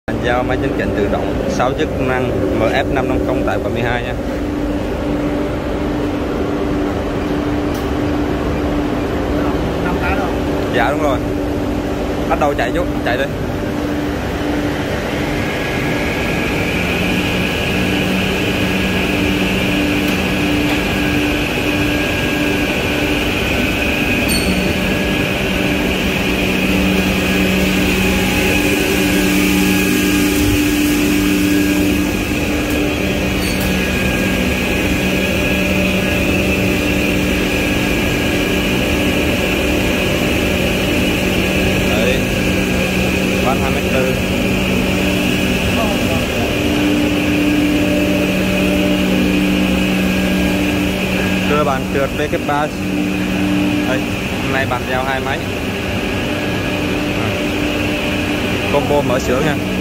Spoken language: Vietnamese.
Giao máy chỉnh kênh tự động 6 chức năng MF550 tại quận 12 nha. Dạ đúng rồi. Bắt đầu chạy chút, chạy đi. Van 24. Cơ bản trượt VK3. Đây, hôm nay bàn giao 2 máy. Combo mở xưởng nha.